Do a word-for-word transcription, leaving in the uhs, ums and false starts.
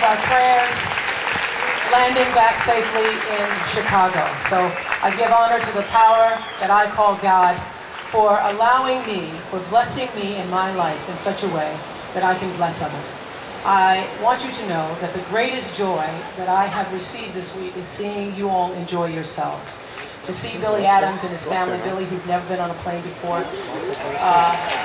our prayers, landing back safely in Chicago. So I give honor to the power that I call God for allowing me, for blessing me in my life in such a way that I can bless others. I want you to know that the greatest joy that I have received this week is seeing you all enjoy yourselves. To see Billy Adams and his family, Billy, who've never been on a plane before, uh,